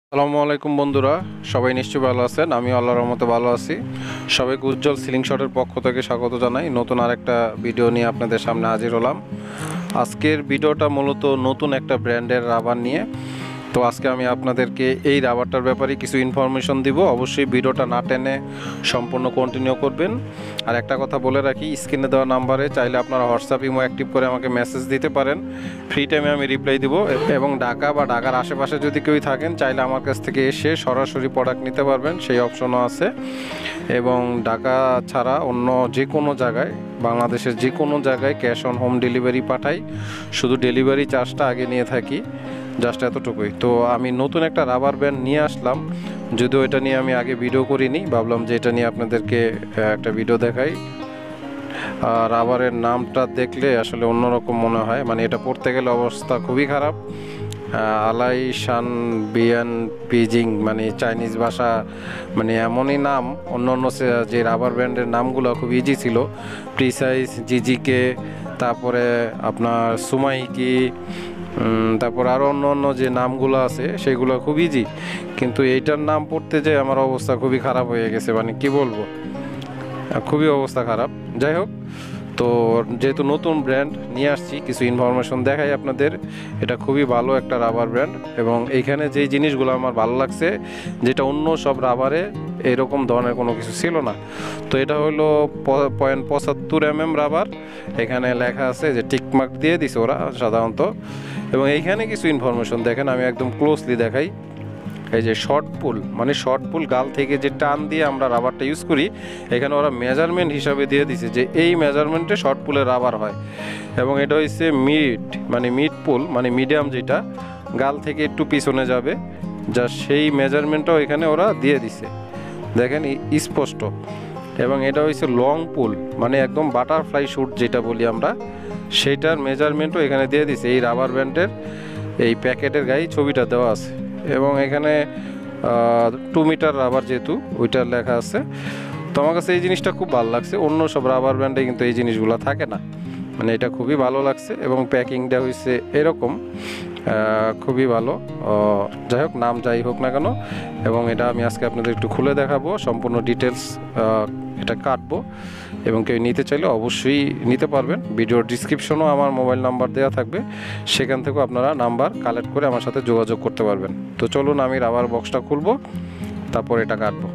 আসসালামু আলাইকুম বন্ধুরা, সবাই নিশ্চয়ই ভালো আছেন। আমি আল্লাহর রহমতে ভালো আছি। সবাইকে উজ্জ্বল সিলিং শটের পক্ষ থেকে স্বাগত জানাই। নতুন আরেকটা ভিডিও নিয়ে আপনাদের সামনে হাজির হলাম। আজকের ভিডিওটা মূলত নতুন একটা ব্র্যান্ডের রাবার নিয়ে। তো আজকে আমি আপনাদেরকে এই রাবারটার ব্যাপারে কিছু ইনফরমেশন দিব। অবশ্যই ভিডিওটা না টেনে সম্পূর্ণ কন্টিনিউ করবেন। আর একটা কথা বলে রাখি, স্ক্রিনে দেওয়া নাম্বারে চাইলে আপনারা হোয়াটসঅ্যাপ ইমো অ্যাক্টিভ করে আমাকে মেসেজ দিতে পারেন। ফ্রি টাইমে আমি রিপ্লাই দিব। এবং ঢাকা বা ঢাকার আশেপাশে যদি কেউ থাকেন, চাইলে আমার কাছ থেকে এসে সরাসরি প্রোডাক্ট নিতে পারবেন, সেই অপশনও আছে। এবং ঢাকা ছাড়া অন্য যে কোনো জায়গায়, বাংলাদেশের যে কোনো জায়গায় ক্যাশ অন হোম ডেলিভারি পাঠাই। শুধু ডেলিভারি চার্জটা আগে নিয়ে থাকি, জাস্ট এতটুকুই। তো আমি নতুন একটা রাবার ব্যান্ড নিয়ে আসলাম, যদিও এটা নিয়ে আমি আগে ভিডিও করিনি। ভাবলাম যে এটা নিয়ে আপনাদেরকে একটা ভিডিও দেখাই। রাবারের নামটা দেখলে আসলে অন্যরকম মনে হয়, মানে এটা পড়তে গেলে অবস্থা খুবই খারাপ। আলাইশান বিয়ান পিজিং, মানে চাইনিজ ভাষা, মানে এমনই নাম। অন্য অন্য যে রাবার ব্যান্ডের নামগুলো খুব ইজি ছিল, প্রিসাইজ, জিজিকে, তারপরে আপনার সুমাইকি, তারপর আরও অন্য অন্য যে নামগুলো আছে সেগুলো খুব ইজি। কিন্তু এইটার নাম পড়তে যেয়ে আমার অবস্থা খুবই খারাপ হয়ে গেছে, মানে কি বলবো, খুবই অবস্থা খারাপ। যাই হোক, তো যেহেতু নতুন ব্র্যান্ড নিয়ে আসছি, কিছু ইনফরমেশন দেখাই আপনাদের। এটা খুবই ভালো একটা রাবার ব্র্যান্ড, এবং এইখানে যেই জিনিসগুলো আমার ভালো লাগছে, যেটা অন্য সব রাবারে এরকম ধরনের কোনো কিছু ছিল না। তো এটা হলো 0.75 mm রাবার। এখানে লেখা আছে যে টিকমার্ক দিয়ে দিছে ওরা সাধারণত। এবং এইখানে কিছু ইনফরমেশন দেখেন, আমি একদম ক্লোজলি দেখাই। এই যে শর্ট পুল, মানে শর্ট পুল গাল থেকে যে টান দিয়ে আমরা রাবারটা ইউজ করি, এখানে ওরা মেজারমেন্ট হিসাবে দিয়ে দিছে যে এই মেজারমেন্টে শর্ট পুলের রাবার হয়। এবং এটা হচ্ছে মানে মিড পুল, মানে মিডিয়াম, যেটা গাল থেকে একটু পিছনে যাবে, যা সেই মেজারমেন্টটাও এখানে ওরা দিয়ে দিছে, দেখেন স্পষ্ট। এবং এটা হচ্ছে লং পুল, মানে একদম বাটারফ্লাই শুট যেটা বলি আমরা, সেইটার মেজারমেন্টও এখানে দিয়ে দিছে। এই রাবার ব্যান্ডের এই প্যাকেটের গায়ে ছবিটা দেওয়া আছে। এবং এখানে 2 মিটার রাবার যেহেতু ওইটার লেখা আছে। তো আমার কাছে এই জিনিসটা খুব ভালো লাগছে। অন্য সব রাবার ব্যান্ডে কিন্তু এই জিনিসগুলো থাকে না, মানে এটা খুবই ভালো লাগছে। এবং প্যাকিংটা হয়েছে এরকম, খুবই ভালো। যাই হোক, নাম যাই হোক না কেন, এবং এটা আমি আজকে আপনাদের একটু খুলে দেখাবো, সম্পূর্ণ ডিটেলস এটা কাটবো। এবং কেউ নিতে চাইলে অবশ্যই নিতে পারবেন। ভিডিওর ডিসক্রিপশনও আমার মোবাইল নাম্বার দেওয়া থাকবে, সেখান থেকেও আপনারা নাম্বার কালেক্ট করে আমার সাথে যোগাযোগ করতে পারবেন। তো চলুন, আমি রাবার বক্সটা খুলবো, তারপর এটা কাটবো।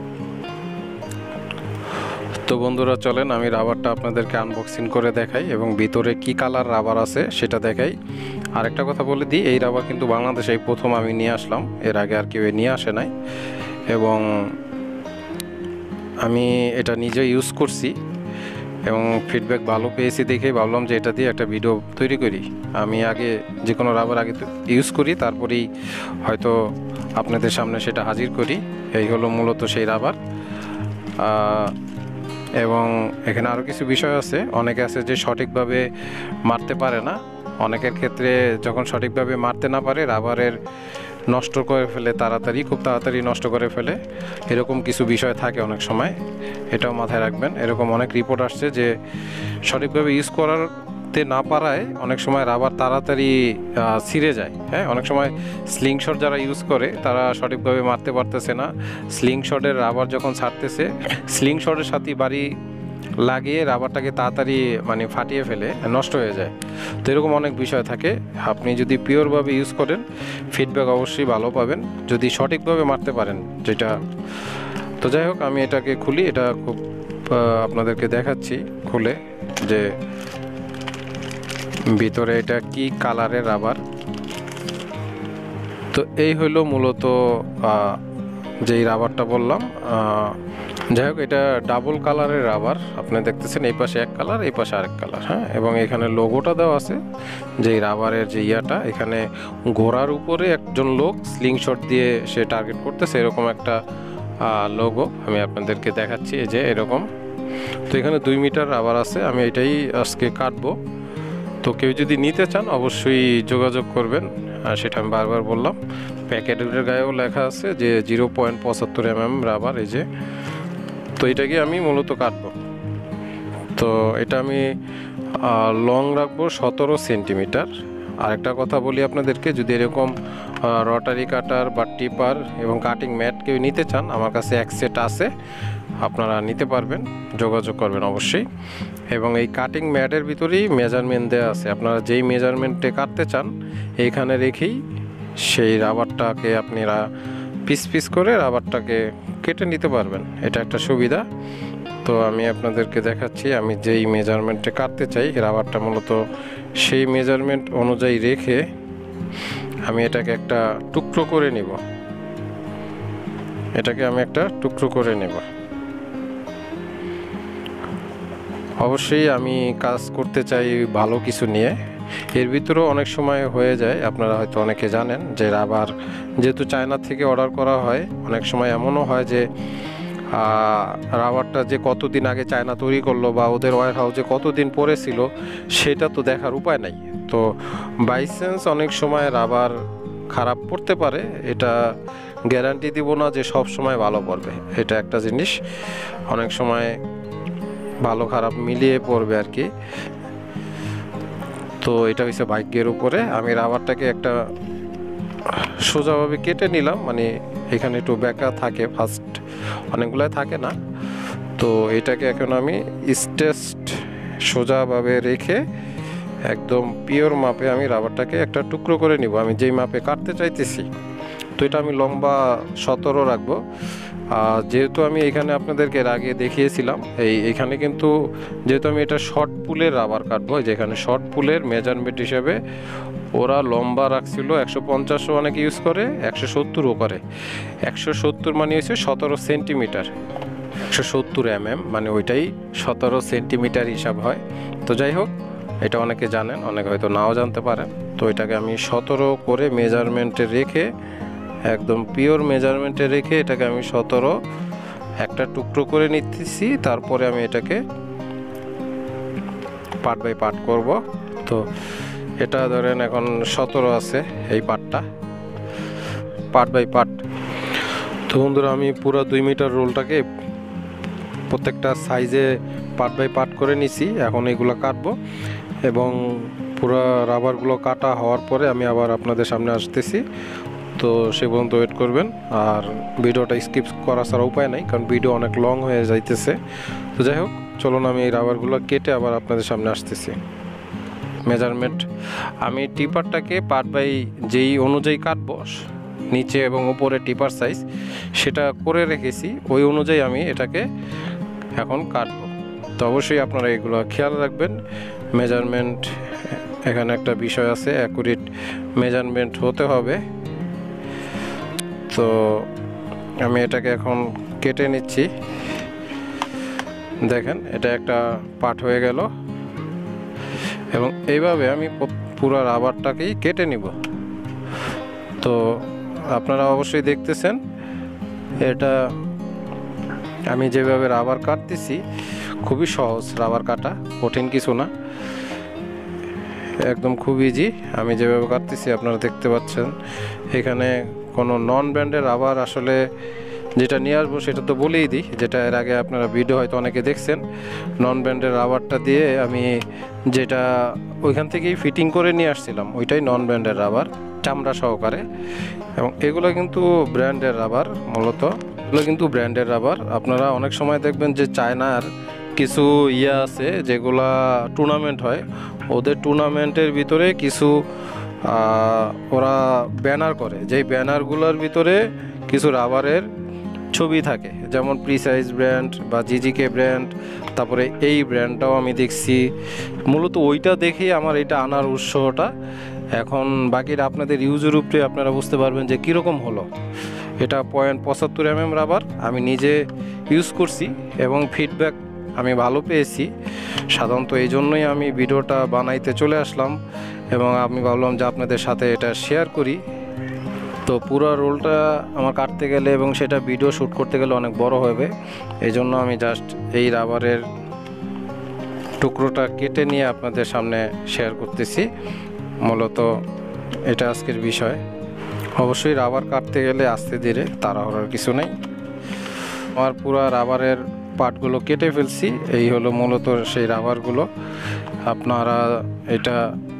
তো বন্ধুরা চলেন, আমি রাবারটা আপনাদেরকে আনবক্সিং করে দেখাই এবং ভিতরে কি কালার রাবার আছে সেটা দেখাই। আরেকটা কথা বলে দিই, এই রাবার কিন্তু বাংলাদেশে এই প্রথম আমি নিয়ে আসলাম, এর আগে আর কেউ নিয়ে আসে নাই। এবং আমি এটা নিজে ইউজ করছি এবং ফিডব্যাক ভালো পেয়েছি দেখেই ভাবলাম যে এটা দিয়ে একটা ভিডিও তৈরি করি। আমি আগে যে কোনো রাবার আগে ইউজ করি, তারপরেই হয়তো আপনাদের সামনে সেটা হাজির করি। এই হলো মূলত সেই রাবার। এবং এখানে আরও কিছু বিষয় আছে। অনেকে আছে যে সঠিকভাবে মারতে পারে না, অনেকের ক্ষেত্রে যখন সঠিকভাবে মারতে না পারে রাবারের নষ্ট করে ফেলে, খুব তাড়াতাড়ি নষ্ট করে ফেলে, এরকম কিছু বিষয় থাকে অনেক সময়। এটাও মাথায় রাখবেন। এরকম অনেক রিপোর্ট আসছে যে সঠিকভাবে ইউজ করতে না পারায় অনেক সময় রাবার তাড়াতাড়ি ছিঁড়ে যায়। হ্যাঁ, অনেক সময় স্লিং শট যারা ইউজ করে তারা সঠিকভাবে মারতে পারতেছে না। স্লিং শটের রাবার যখন ছাড়তেছে, স্লিং শটের সাথে বাড়ি লাগিয়ে রাবারটাকে তাড়াতাড়ি মানে ফাটিয়ে ফেলে, নষ্ট হয়ে যায়। তো এরকম অনেক বিষয় থাকে। আপনি যদি পিওরভাবে ইউজ করেন, ফিডব্যাক অবশ্যই ভালো পাবেন, যদি সঠিকভাবে মারতে পারেন যেটা। তো যাই হোক, আমি এটাকে খুলি। এটা খুব আপনাদেরকে দেখাচ্ছি খুলে যে ভিতরে এটা কি কালারের রাবার। তো এই হলো মূলত যেই রাবারটা বললাম। যাই হোক, এটা ডাবল কালারের রাবার। আপনি দেখতেছেন এই পাশে এক কালার, এই পাশে আরেক কালার। হ্যাঁ, এবং এখানে লোগোটা দেওয়া আছে, যে রাবারের যে ইয়াটা, এখানে ঘোড়ার উপরে একজন লোক স্লিং শট দিয়ে সে টার্গেট করতেছে, এরকম একটা লোগো আমি আপনাদেরকে দেখাচ্ছি। এই যে এরকম। তো এখানে 2 মিটার রাবার আছে। আমি এটাই আজকে কাটবো। তো কেউ যদি নিতে চান অবশ্যই যোগাযোগ করবেন, সেটা আমি বারবার বললাম। প্যাকেটের গায়েও লেখা আছে যে 0.75 mm রাবার। এই যে, তো এটাকে আমি মূলত কাটবো। তো এটা আমি লং রাখবো 17 সেন্টিমিটার, আরেকটা কথা বলি আপনাদেরকে, যদি এরকম রটারি কাটার বা টিপার এবং কাটিং ম্যাট কেউ নিতে চান, আমার কাছে এক সেট আছে, আপনারা নিতে পারবেন, যোগাযোগ করবেন অবশ্যই। এবং এই কাটিং ম্যাটের ভিতরেই মেজারমেন্ট দেওয়া আছে, আপনারা যেই মেজারমেন্টে কাটতে চান এইখানে রেখেই সেই রাবারটাকে আপনারা পিস পিস করে রাবারটাকে কেটে নিতে পারবেন। এটা একটা সুবিধা। তো আমি আপনাদেরকে দেখাচ্ছি, আমি যেই মেজারমেন্টে কাটতে চাই রাবারটা মূলত সেই মেজারমেন্ট অনুযায়ী রেখে আমি এটাকে একটা টুকরো করে নিব। এটাকে আমি একটা টুকরো করে নেব। অবশ্যই আমি কাজ করতে চাই ভালো কিছু নিয়ে। এর ভিতরেও অনেক সময় হয়ে যায়, আপনারা হয়তো অনেকে জানেন যে রাবার যেহেতু চায়না থেকে অর্ডার করা হয়, অনেক সময় এমনও হয় যে রাবারটা যে কতদিন আগে চায়না তৈরি করলো বা ওদের ওয়্যার হাউসে কতদিন পরে ছিল সেটা তো দেখার উপায় নাই। তো বাই চান্স অনেক সময় রাবার খারাপ পড়তে পারে, এটা গ্যারান্টি দিব না যে সব সময় ভালো পড়বে। এটা একটা জিনিস, অনেক সময় ভালো খারাপ মিলিয়ে পড়বে আর কি। তো এটা হচ্ছে ভাগ্যের উপরে। আমি রাবারটাকে একটা সোজাভাবে কেটে নিলাম, মানে এখানে একটু বেঁকা থাকে, ফার্স্ট অনেকগুলাই থাকে না। তো এটাকে এখন আমি স্ট্রেট সোজাভাবে রেখে একদম পিওর মাপে আমি রাবারটাকে একটা টুকরো করে নিব, আমি যেই মাপে কাটতে চাইতেছি। তো এটা আমি লম্বা 17 রাখবো। যেহেতু আমি এখানে আপনাদেরকে এর আগে দেখিয়েছিলাম, এইখানে কিন্তু যেহেতু আমি এটা শর্ট পুলের রাবার কাটবো, যেখানে শর্ট পুলের মেজারমেন্ট হিসেবে ওরা লম্বা রাখছিল 150ও অনেকে ইউজ করে, 170ও করে। 170 মানে হচ্ছে 17 সেন্টিমিটার, 170 মানে ওইটাই 17 সেন্টিমিটার হিসাব হয়। তো যাই হোক, এটা অনেকে জানেন, অনেকে হয়তো নাও জানতে পারেন। তো এটাকে আমি 17 করে মেজারমেন্টে রেখে, একদম পিওর মেজারমেন্টে রেখে এটাকে আমি 17 একটা টুকরো করে নিতেছি। তারপরে আমি এটাকে পার্ট বাই পার্ট করব। তো এটা ধরেন এখন 17 আছে এই পার্টটা, পার্ট বাই পার্ট। তো বন্ধুরা, আমি পুরো 2 মিটার রোলটাকে প্রত্যেকটা সাইজে পার্ট বাই পার্ট করে নিছি। এখন এগুলো কাটবো এবং পুরো রাবারগুলো কাটা হওয়ার পরে আমি আবার আপনাদের সামনে আসতেছি। তো সে পর্যন্ত ওয়েট করবেন, আর ভিডিওটা স্কিপ করা ছাড়া উপায় নাই, কারণ ভিডিও অনেক লং হয়ে যাইতেছে। তো যাই হোক, চলুন আমি এই রাবারগুলো কেটে আবার আপনাদের সামনে আসতেছি। মেজারমেন্ট আমি টিপারটাকে পার্ট বাই যেই অনুযায়ী কাটবো, নিচে এবং উপরে টিপার সাইজ সেটা করে রেখেছি, ওই অনুযায়ী আমি এটাকে এখন কাটবো। তো অবশ্যই আপনারা এগুলো খেয়াল রাখবেন। মেজারমেন্ট এখানে একটা বিষয় আছে, অ্যাকুরেট মেজারমেন্ট হতে হবে। তো আমি এটাকে এখন কেটে নিচ্ছি। দেখেন, এটা একটা পার্ট হয়ে গেল এবং এইভাবে আমি পুরো রাবারটাকেই কেটে নিব। তো আপনারা অবশ্যই দেখতেছেন, এটা আমি যেভাবে রাবার কাটতেছি খুবই সহজ, রাবার কাটা কঠিন কিছু না, একদম খুব ইজি। আমি যেভাবে কাটতেছি আপনারা দেখতে পাচ্ছেন। এখানে কোনো নন ব্র্যান্ডের রাবার আসলে যেটা নিয়ে আসবো সেটা তো বলেই দিই, যেটা এর আগে আপনারা ভিডিও হয়তো অনেকে দেখছেন। নন ব্র্যান্ডের রাবারটা দিয়ে আমি যেটা ওইখান থেকেই ফিটিং করে নিয়ে আসছিলাম, ওইটাই নন ব্র্যান্ডের রাবার, চামড়া সহকারে। এবং এগুলো কিন্তু ব্র্যান্ডের রাবার, মূলত এগুলো কিন্তু ব্র্যান্ডের রাবার। আপনারা অনেক সময় দেখবেন যে চায়নার কিছু আছে যেগুলা টুর্নামেন্ট হয়, ওদের টুর্নামেন্টের ভিতরে কিছু ওরা ব্যানার করে, যেই ব্যানারগুলোর ভিতরে কিছু রাবারের ছবি থাকে, যেমন প্রিসাইজ ব্র্যান্ড বা জিজিকে ব্র্যান্ড, তারপরে এই ব্র্যান্ডটাও আমি দেখছি। মূলত ওইটা দেখেই আমার এটা আনার উৎসাহটা। এখন বাকিটা আপনাদের ইউজের উপরে আপনারা বুঝতে পারবেন যে কীরকম হলো। এটা 0.75 রাবার আমি নিজে ইউজ করছি এবং ফিডব্যাক আমি ভালো পেয়েছি। সাধারণত এই জন্যই আমি ভিডিওটা বানাইতে চলে আসলাম এবং আমি ভাবলাম যে আপনাদের সাথে এটা শেয়ার করি। তো পুরো রোলটা আমার কাটতে গেলে এবং সেটা ভিডিও শ্যুট করতে গেলে অনেক বড় হবে, এই জন্য আমি জাস্ট এই রাবারের টুকরোটা কেটে নিয়ে আপনাদের সামনে শেয়ার করতেছি। মূলত এটা আজকের বিষয়। অবশ্যই রাবার কাটতে গেলে আস্তে ধীরে, তাড়াহুড়োর কিছু নেই। আমার পুরো রাবারের পার্টগুলো কেটে ফেলছি, এই হলো মূলত সেই রাবারগুলো। আপনারা এটা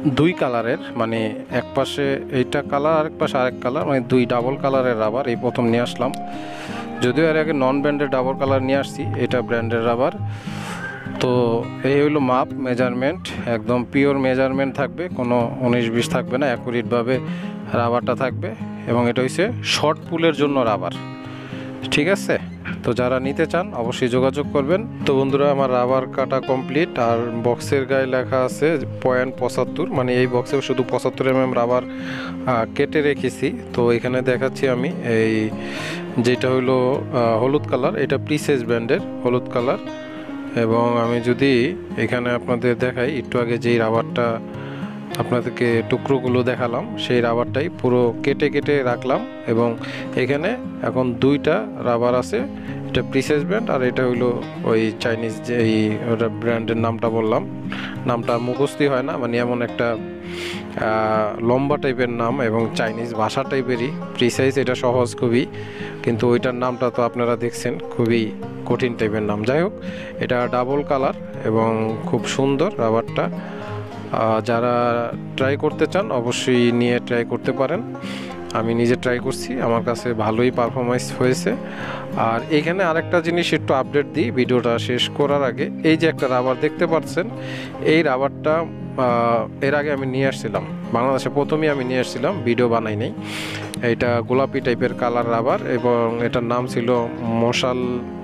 দুই কালারের, মানে এক পাশে এইটা কালার আরেক পাশে আরেক কালার, মানে দুই ডাবল কালারের রাবার এই প্রথম নিয়ে আসলাম। যদিও এর আগে নন ব্র্যান্ডের ডাবল কালার নিয়ে আসছি, এটা ব্র্যান্ডের রাবার। তো এই হইলো মাপ, মেজারমেন্ট, একদম পিওর মেজারমেন্ট থাকবে, কোনো 19-20 থাকবে না, অ্যাকুরেটভাবে রাবারটা থাকবে। এবং এটা হচ্ছে শর্ট পুলের জন্য রাবার, ঠিক আছে? তো যারা নিতে চান অবশ্যই যোগাযোগ করবেন। তো বন্ধুরা, আমার রাবার কাটা কমপ্লিট, আর বক্সের গায়ে লেখা আছে 0.75, মানে এই বক্সে শুধু 75 mm রাবার কেটে রেখেছি। তো এখানে দেখাচ্ছি আমি এই যেটা হইলো হলুদ কালার, এটা প্রিসেস ব্র্যান্ডের হলুদ কালার। এবং আমি যদি এখানে আপনাদের দেখাই, একটু আগে যেই রাবারটা আপনাদেরকে টুকরোগুলো দেখালাম, সেই রাবারটাই পুরো কেটে কেটে রাখলাম। এবং এখানে এখন দুইটা রাবার আছে, এটা প্রিসেস ব্র্যান্ড আর এটা হইলো ওই চাইনিজ যে এই ওটা ব্র্যান্ডের নামটা বললাম, নামটা মুখস্থি হয় না, মানে এমন একটা লম্বা টাইপের নাম এবং চাইনিজ ভাষা টাইপেরই। প্রিসাইজ এটা সহজ খুবই, কিন্তু ওইটার নামটা তো আপনারা দেখছেন খুবই কঠিন টাইপের নাম। যাই হোক, এটা ডাবল কালার এবং খুব সুন্দর রাবারটা। যারা ট্রাই করতে চান অবশ্যই নিয়ে ট্রাই করতে পারেন। আমি নিজে ট্রাই করছি, আমার কাছে ভালোই পারফরমেন্স হয়েছে। আর এখানে আরেকটা জিনিস একটু আপডেট দিই ভিডিওটা শেষ করার আগে। এই যে একটা রাবার দেখতে পাচ্ছেন, এই রাবারটা এর আগে আমি নিয়ে আসছিলাম বাংলাদেশে, প্রথমেই আমি নিয়ে আসছিলাম, ভিডিও বানাই নাই। এটা গোলাপি টাইপের কালার রাবার এবং এটার নাম ছিল মশাল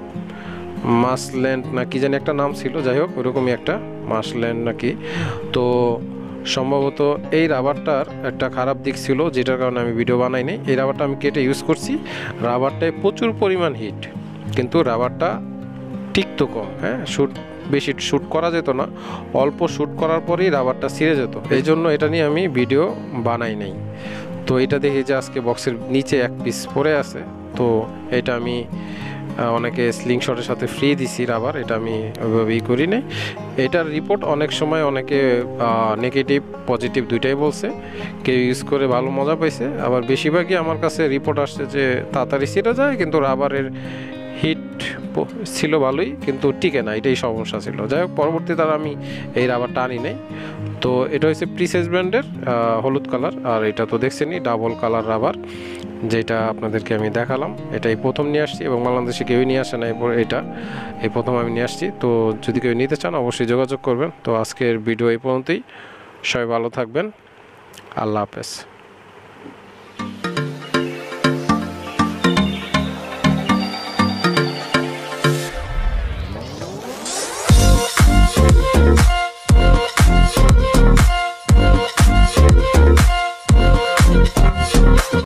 মাসল্যান্ড না কি জানি একটা নাম ছিল, যাই হোক ওরকমই একটা মাসল্যান্ড নাকি। তো সম্ভবত এই রাবারটার একটা খারাপ দিক ছিল, যেটার কারণে আমি ভিডিও বানাই নাই। এই রাবারটা আমি কেটে ইউজ করছি, রাবারটায় প্রচুর পরিমাণ হিট, কিন্তু রাবারটা টিকতো কম। হ্যাঁ, বেশি শ্যুট করা যেত না, অল্প শ্যুট করার পরেই রাবারটা ছিঁড়ে যেত, এই জন্য এটা নিয়ে আমি ভিডিও বানাই নাই। তো এটা দেখি যে আজকে বক্সের নিচে এক পিস পড়ে আছে, তো এটা আমি অনেকে স্লিং শটের সাথে ফ্রি দিছি রাবার, এটা আমি ওইভাবেই করি নাই। এটার রিপোর্ট অনেক সময় অনেকে নেগেটিভ পজিটিভ দুইটাই বলছে, কেউ ইউজ করে ভালো মজা পাইছে, আবার বেশিরভাগই আমার কাছে রিপোর্ট আসছে যে তাড়াতাড়ি ছিঁড়ে যায়, কিন্তু রাবারের হিট ছিল ভালোই, কিন্তু টিকে না, এটাই সমস্যা ছিল। যাই হোক, পরবর্তী তারা আমি এই রাবারটা আনি নাই। তো এটা হচ্ছে প্রিসেস ব্র্যান্ডের হলুদ কালার, আর এটা তো দেখছেনই ডাবল কালার রাবার, যেটা আপনাদেরকে আমি দেখালাম। এটাই প্রথম নিয়ে আসছি এবং বাংলাদেশে কেউই নিয়ে আসে না, এরপর এটা এই প্রথম আমি নিয়ে আসছি। তো যদি কেউ নিতে চান অবশ্যই যোগাযোগ করবেন। তো আজকের ভিডিও এই পর্যন্তই, সবাই ভালো থাকবেন, আল্লাহ হাফেজ।